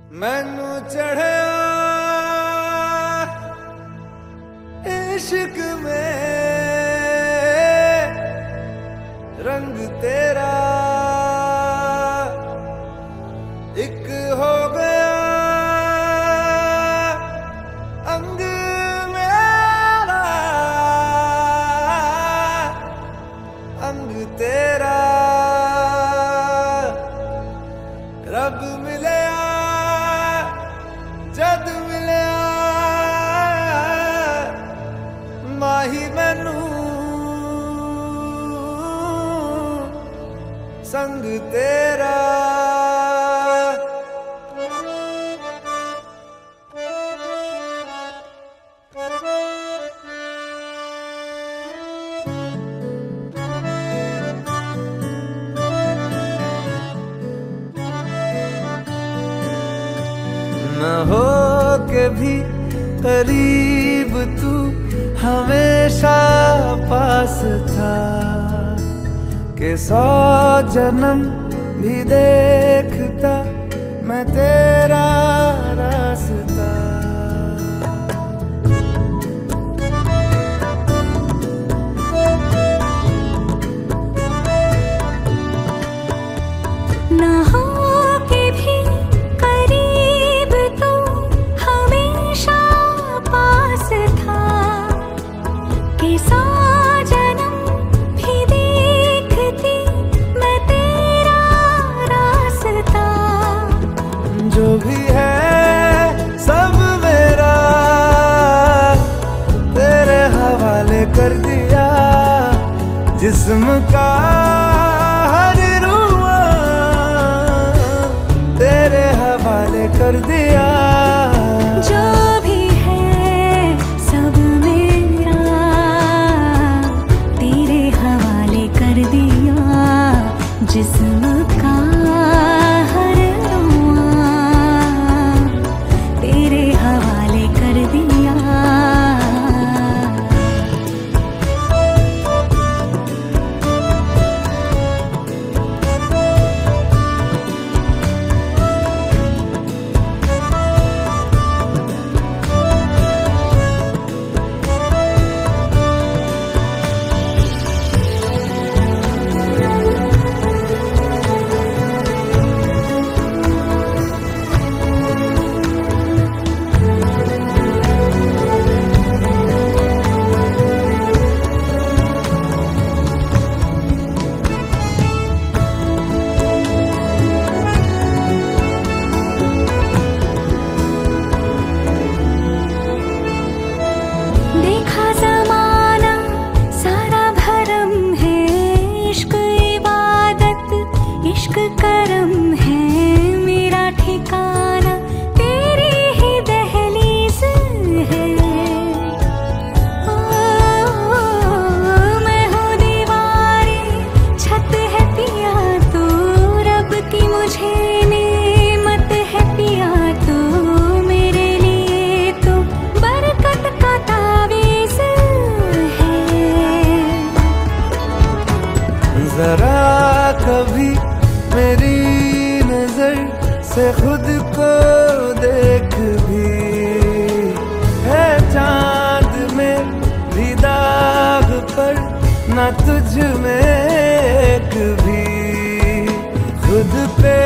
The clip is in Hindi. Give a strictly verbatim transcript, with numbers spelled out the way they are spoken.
मैनू चढ़या इश्क में रंग तेरा एक हो गया अंग मेरा अंग तेरा रब मिले जद मिले माही मैनू संग तेरा न हो के भी करीब तू हमेशा पास था कि सौ जन्म भी देखता मैं तेरा रास्ता। ना हो के भी करीब तू हमेशा पास था कि सौ जन्म भी देखती मैं तेरा रास्ता। जो भी है सब मेरा तेरे हवाले कर दिया जिस्म का हर रुआ तेरे हवाले कर दिया। जो भी है सब मेरा तेरे हवाले कर दिया जिस्म का हर रुआ तेरे हवाले कर दिया। देखा ज़माना सारा भरम है इश्क इबादत इश्क करम है मेरा ठिकाना तेरी ही दहलीज है। ओ, मैं हूँ दीवारी छत है पिया तू रब की मुझे नेमत है पिया तू मेरे लिए तो बरकत का तावीज़ है। जरा कभी मेरी नजर से खुद को देख भी है चांद में भी दाग पर न तुझ में एक भी खुद पे